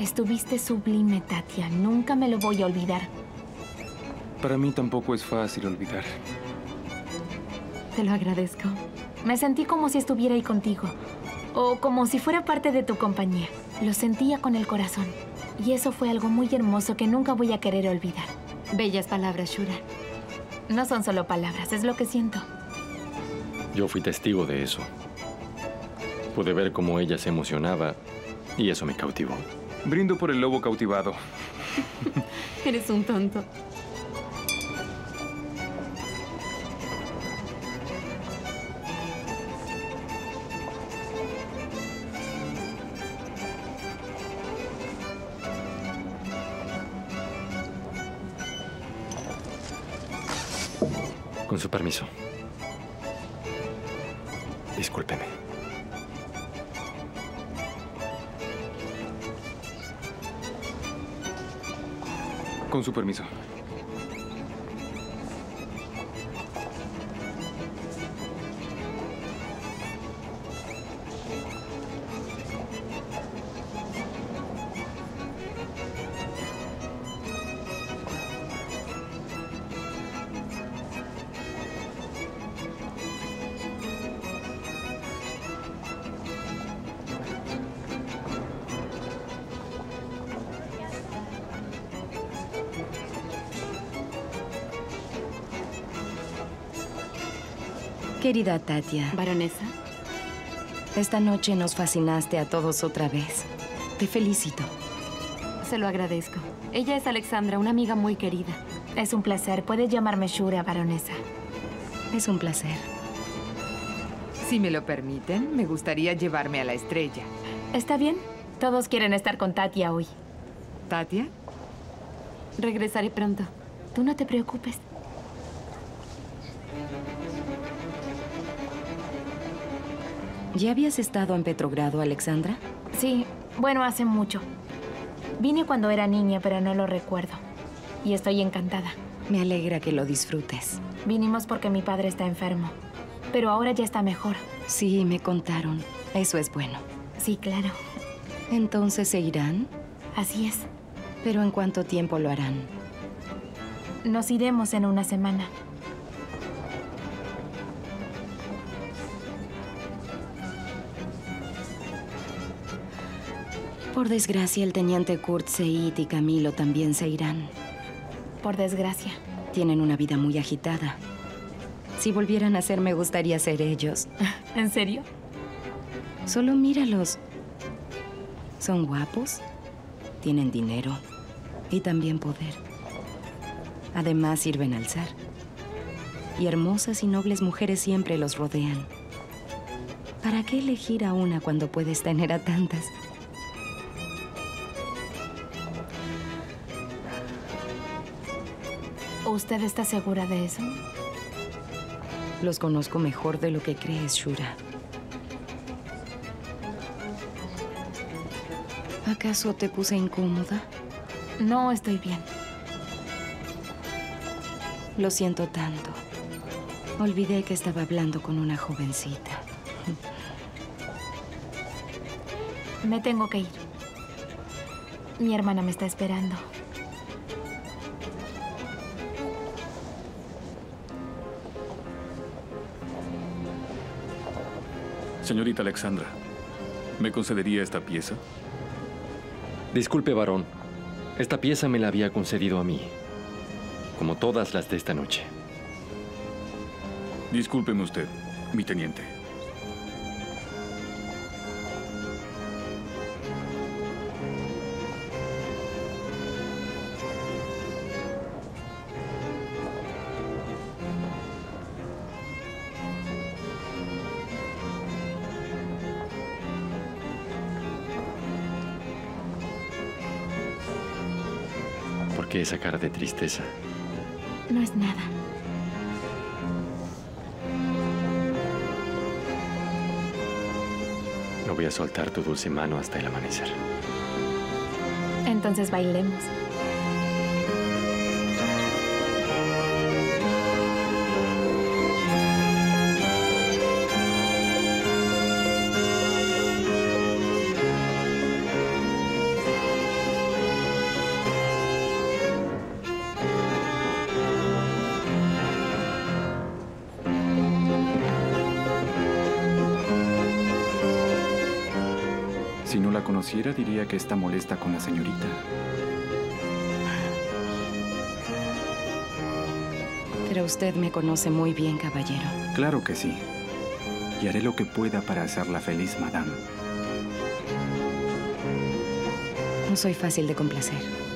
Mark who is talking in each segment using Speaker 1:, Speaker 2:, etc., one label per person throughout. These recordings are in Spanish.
Speaker 1: Estuviste sublime, Tatia. Nunca me lo voy a olvidar.
Speaker 2: Para mí tampoco es fácil olvidar.
Speaker 1: Te lo agradezco. Me sentí como si estuviera ahí contigo. O como si fuera parte de tu compañía. Lo sentía con el corazón. Y eso fue algo muy hermoso que nunca voy a querer olvidar. Bellas palabras, Shura. No son solo palabras, es lo que siento.
Speaker 3: Yo fui testigo de eso. Pude ver cómo ella se emocionaba y eso me cautivó.
Speaker 2: Brindo por el lobo cautivado.
Speaker 1: Eres un tonto.
Speaker 3: Con su permiso. Discúlpeme.
Speaker 2: Con su permiso.
Speaker 4: Querida Tatia.
Speaker 1: Baronesa.
Speaker 4: Esta noche nos fascinaste a todos otra vez. Te felicito.
Speaker 1: Se lo agradezco. Ella es Alexandra, una amiga muy querida. Es un placer. Puedes llamarme Shura, baronesa.
Speaker 4: Es un placer.
Speaker 5: Si me lo permiten, me gustaría llevarme a la estrella.
Speaker 1: ¿Está bien? Todos quieren estar con Tatia hoy.
Speaker 5: ¿Tatia?
Speaker 1: Regresaré pronto. Tú no te preocupes.
Speaker 4: ¿Ya habías estado en Petrogrado, Alexandra?
Speaker 1: Sí, bueno, hace mucho. Vine cuando era niña, pero no lo recuerdo. Y estoy encantada.
Speaker 4: Me alegra que lo disfrutes.
Speaker 1: Vinimos porque mi padre está enfermo. Pero ahora ya está mejor.
Speaker 4: Sí, me contaron. Eso es bueno.
Speaker 1: Sí, claro.
Speaker 4: ¿Entonces se irán?
Speaker 1: Así es.
Speaker 4: ¿Pero en cuánto tiempo lo harán?
Speaker 1: Nos iremos en una semana.
Speaker 4: Por desgracia, el teniente Kurt Seyit y Camilo también se irán.
Speaker 1: Por desgracia.
Speaker 4: Tienen una vida muy agitada. Si volvieran a ser, me gustaría ser ellos.
Speaker 1: ¿En serio?
Speaker 4: Solo míralos. Son guapos, tienen dinero y también poder. Además, sirven al zar. Y hermosas y nobles mujeres siempre los rodean. ¿Para qué elegir a una cuando puedes tener a tantas?
Speaker 1: ¿Usted está segura de eso?
Speaker 4: Los conozco mejor de lo que crees, Shura. ¿Acaso te puse incómoda?
Speaker 1: No, estoy bien.
Speaker 4: Lo siento tanto. Olvidé que estaba hablando con una jovencita.
Speaker 1: Me tengo que ir. Mi hermana me está esperando.
Speaker 6: Señorita Alexandra, ¿me concedería esta pieza?
Speaker 3: Disculpe, varón. Esta pieza me la había concedido a mí, como todas las de esta noche.
Speaker 6: Discúlpeme usted, mi teniente.
Speaker 3: ¿Por qué esa cara de tristeza?
Speaker 1: No es nada.
Speaker 3: No voy a soltar tu dulce mano hasta el amanecer.
Speaker 1: Entonces bailemos.
Speaker 7: Si no la conociera, diría que está molesta con la señorita.
Speaker 4: Pero usted me conoce muy bien, caballero.
Speaker 7: Claro que sí. Y haré lo que pueda para hacerla feliz, madame.
Speaker 4: No soy fácil de complacer.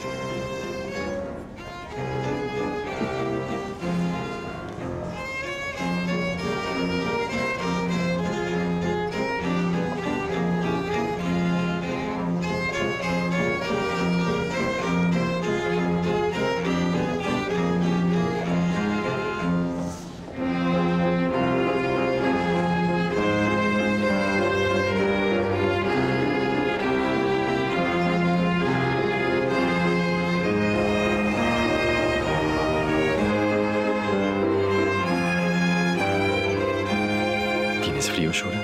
Speaker 3: ¿Tienes frío, Shura?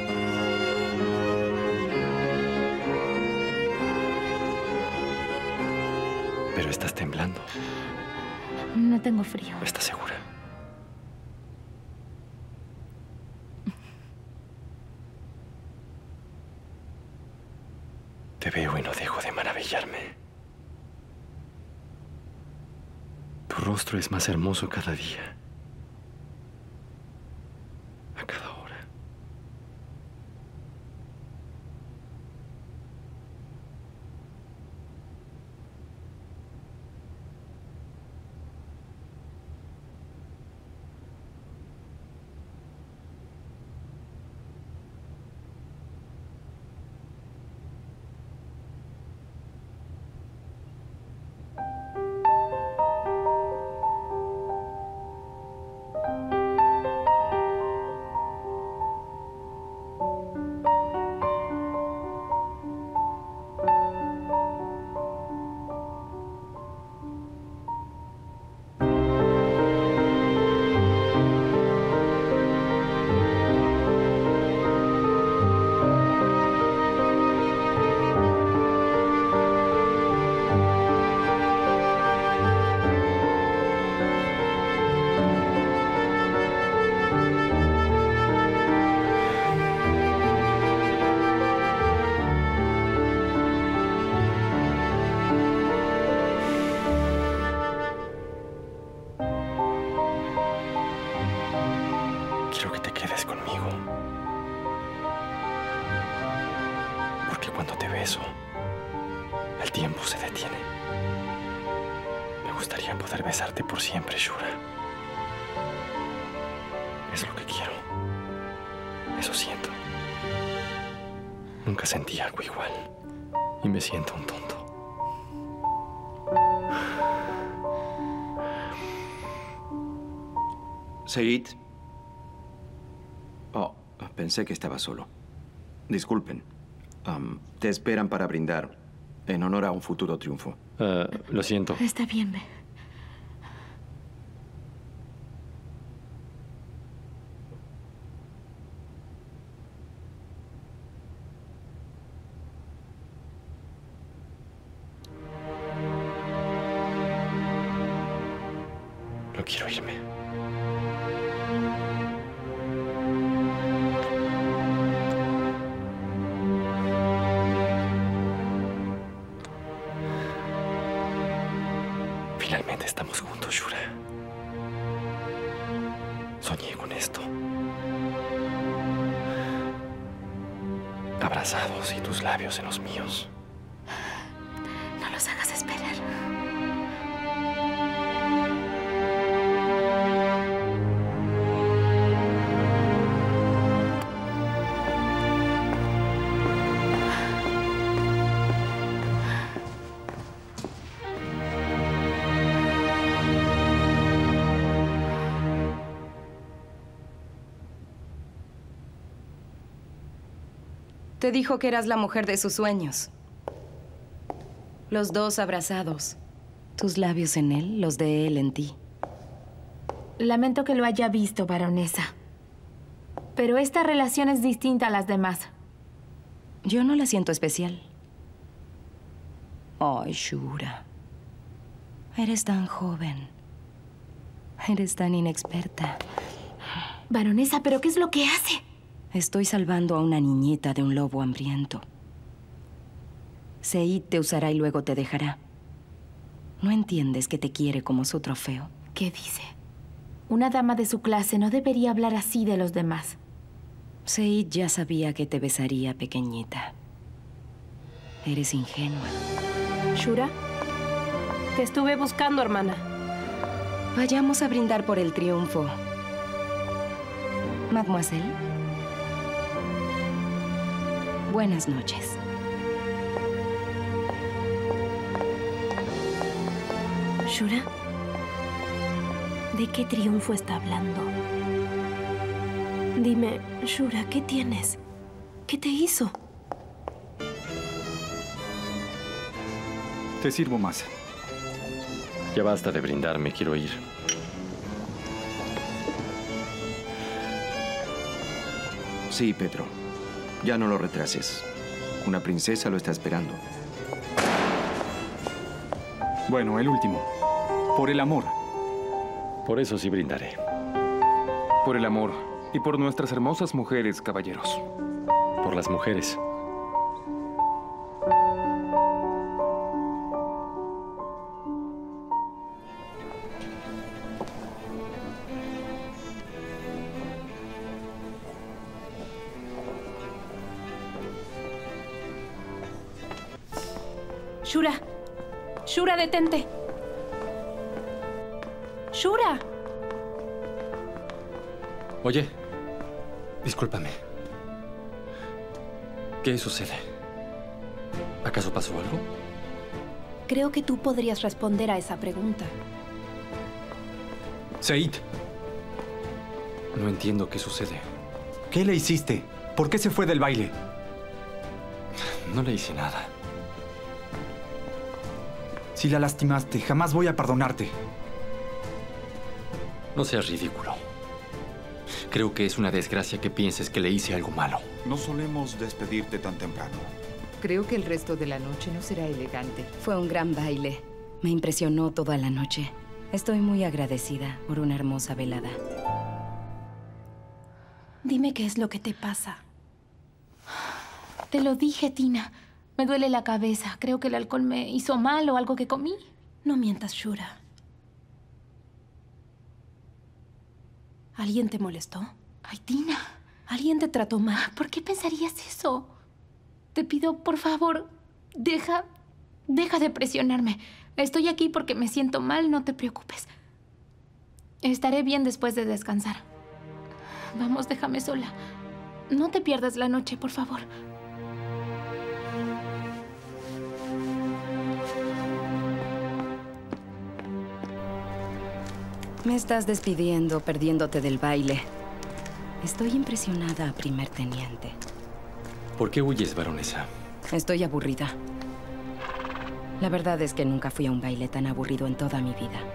Speaker 3: Pero estás temblando.
Speaker 1: No tengo frío.
Speaker 3: ¿Estás segura? Te veo y no dejo de maravillarme. Tu rostro es más hermoso cada día. A cada hora. Quiero que te quedes conmigo. Porque cuando te beso, el tiempo se detiene. Me gustaría poder besarte por siempre, Shura. Es lo que quiero. Eso siento. Nunca sentí algo igual. Y me siento un tonto.
Speaker 8: Said. Oh, pensé que estaba solo. Disculpen. Te esperan para brindar en honor a un futuro triunfo.
Speaker 3: Lo siento.
Speaker 1: Está bien, ve.
Speaker 3: No quiero irme. Finalmente estamos juntos, Shura. Soñé con esto. Abrazados y tus labios en los míos.
Speaker 1: No los hagas esperar.
Speaker 4: Te dijo que eras la mujer de sus sueños. Los dos abrazados. Tus labios en él, los de él en ti.
Speaker 1: Lamento que lo haya visto, baronesa. Pero esta relación es distinta a las demás.
Speaker 4: Yo no la siento especial. Ay, Shura. Eres tan joven. Eres tan inexperta.
Speaker 1: Baronesa, ¿pero qué es lo que hace?
Speaker 4: Estoy salvando a una niñita de un lobo hambriento. Seid te usará y luego te dejará. ¿No entiendes que te quiere como su trofeo?
Speaker 1: ¿Qué dice? Una dama de su clase no debería hablar así de los demás.
Speaker 4: Seid ya sabía que te besaría, pequeñita. Eres ingenua.
Speaker 9: ¿Shura? Te estuve buscando, hermana.
Speaker 4: Vayamos a brindar por el triunfo. Mademoiselle. Buenas noches.
Speaker 9: ¿Shura? ¿De qué triunfo está hablando? Dime, Shura, ¿qué tienes? ¿Qué te hizo?
Speaker 7: Te sirvo más.
Speaker 3: Ya basta de brindar, me quiero ir.
Speaker 8: Sí, Pedro. Ya no lo retrases. Una princesa lo está esperando.
Speaker 7: Bueno, el último. Por el amor.
Speaker 3: Por eso sí brindaré.
Speaker 2: Por el amor y por nuestras hermosas mujeres, caballeros.
Speaker 3: Por las mujeres.
Speaker 9: Shura. Shura, detente. Shura.
Speaker 3: Oye, discúlpame. ¿Qué sucede? ¿Acaso pasó algo?
Speaker 9: Creo que tú podrías responder a esa pregunta.
Speaker 7: Seid,
Speaker 3: No entiendo qué sucede.
Speaker 7: ¿qué le hiciste? ¿Por qué se fue del baile?
Speaker 3: No le hice nada.
Speaker 7: Si la lastimaste, jamás voy a perdonarte.
Speaker 3: No seas ridículo. Creo que es una desgracia que pienses que le hice algo malo.
Speaker 10: No solemos despedirte tan temprano.
Speaker 5: Creo que el resto de la noche no será elegante.
Speaker 4: Fue un gran baile. Me impresionó toda la noche. Estoy muy agradecida por una hermosa velada.
Speaker 9: Dime qué es lo que te pasa.
Speaker 1: Te lo dije, Tina. Me duele la cabeza. Creo que el alcohol me hizo mal o algo que comí.
Speaker 9: No mientas, Shura. ¿Alguien te molestó?
Speaker 1: Ay, Tina.
Speaker 9: ¿Alguien te trató mal?
Speaker 1: ¿Por qué pensarías eso? Te pido, por favor, deja de presionarme. Estoy aquí porque me siento mal, no te preocupes. Estaré bien después de descansar. Vamos, déjame sola. No te pierdas la noche, por favor.
Speaker 4: Me estás despidiendo, perdiéndote del baile. Estoy impresionada, primer teniente.
Speaker 3: ¿Por qué huyes, baronesa?
Speaker 4: Estoy aburrida. La verdad es que nunca fui a un baile tan aburrido en toda mi vida.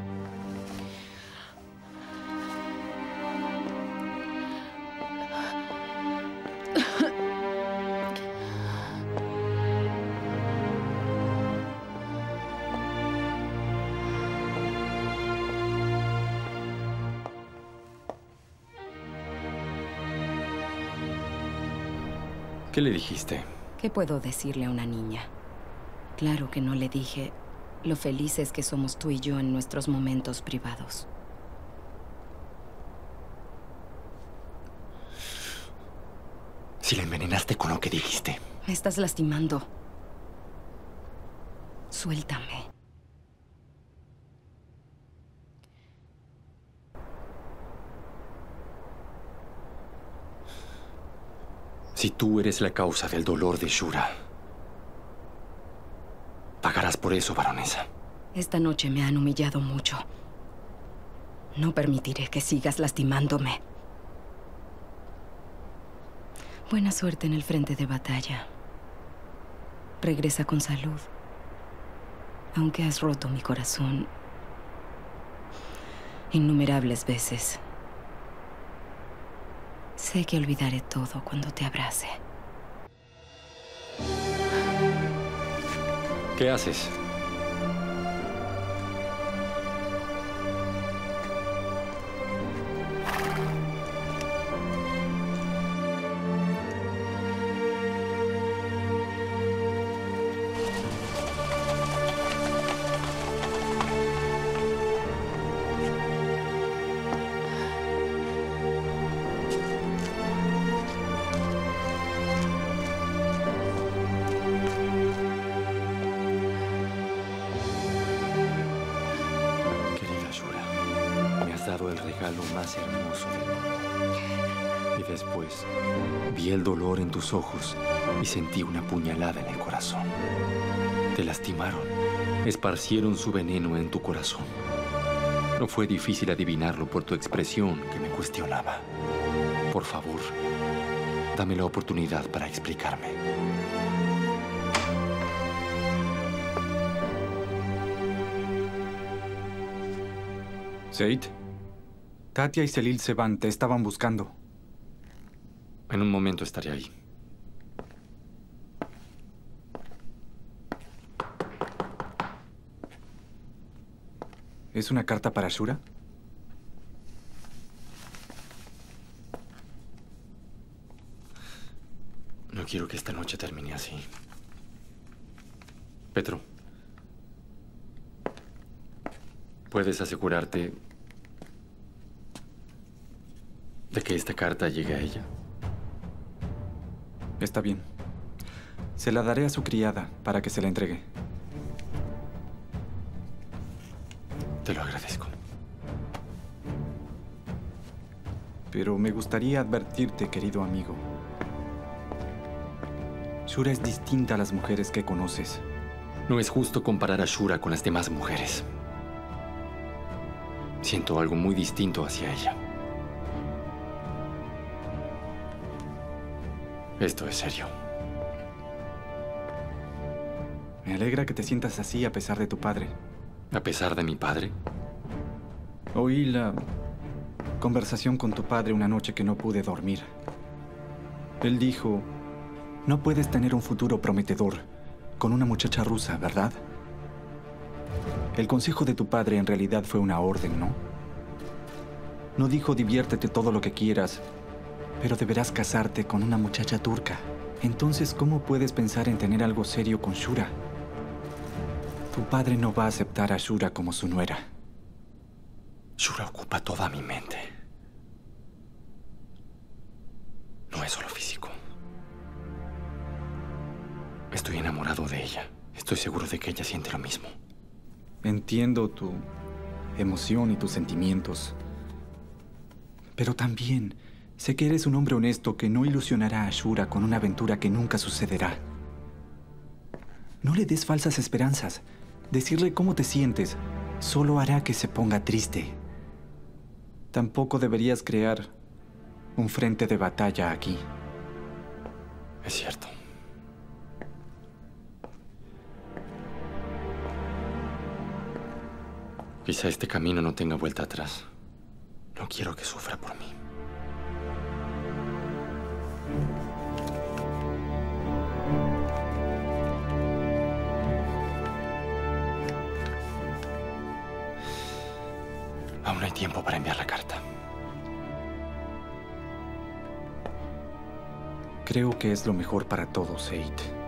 Speaker 3: ¿Qué le dijiste?
Speaker 4: ¿Qué puedo decirle a una niña? Claro que no le dije lo felices que somos tú y yo en nuestros momentos privados.
Speaker 3: Si la envenenaste con lo que dijiste.
Speaker 4: Me estás lastimando. Suéltame.
Speaker 3: Si tú eres la causa del dolor de Shura, pagarás por eso, baronesa.
Speaker 4: Esta noche me han humillado mucho. No permitiré que sigas lastimándome. Buena suerte en el frente de batalla. Regresa con salud. Aunque has roto mi corazón innumerables veces. Sé que olvidaré todo cuando te abrace.
Speaker 3: ¿Qué haces? más hermoso del mundo. Y después vi el dolor en tus ojos y sentí una puñalada en el corazón. Te lastimaron, esparcieron su veneno en tu corazón. No fue difícil adivinarlo por tu expresión que me cuestionaba. Por favor, dame la oportunidad para explicarme.
Speaker 7: Said, Tatia y Celil se van, te estaban buscando.
Speaker 3: En un momento estaré ahí.
Speaker 7: ¿Es una carta para Shura?
Speaker 3: No quiero que esta noche termine así. Petro, ¿puedes asegurarte de que esta carta llegue a ella?
Speaker 7: Está bien. Se la daré a su criada para que se la entregue.
Speaker 3: Te lo agradezco.
Speaker 7: Pero me gustaría advertirte, querido amigo. Shura es distinta a las mujeres que conoces.
Speaker 3: No es justo comparar a Shura con las demás mujeres. Siento algo muy distinto hacia ella. Esto es serio.
Speaker 7: Me alegra que te sientas así a pesar de tu padre.
Speaker 3: ¿A pesar de mi padre?
Speaker 7: Oí la conversación con tu padre una noche que no pude dormir. Él dijo, no puedes tener un futuro prometedor con una muchacha rusa, ¿verdad? El consejo de tu padre en realidad fue una orden, ¿no? No dijo diviértete todo lo que quieras, pero deberás casarte con una muchacha turca. Entonces, ¿cómo puedes pensar en tener algo serio con Shura? Tu padre no va a aceptar a Shura como su nuera.
Speaker 3: Shura ocupa toda mi mente. No es solo físico. Estoy enamorado de ella. Estoy seguro de que ella siente lo mismo.
Speaker 7: Entiendo tu emoción y tus sentimientos. Pero también sé que eres un hombre honesto que no ilusionará a Shura con una aventura que nunca sucederá. No le des falsas esperanzas. Decirle cómo te sientes solo hará que se ponga triste. Tampoco deberías crear un frente de batalla aquí.
Speaker 3: Es cierto. Quizá este camino no tenga vuelta atrás. No quiero que sufra por mí. Aún hay tiempo para enviar la carta.
Speaker 7: Creo que es lo mejor para todos, Said.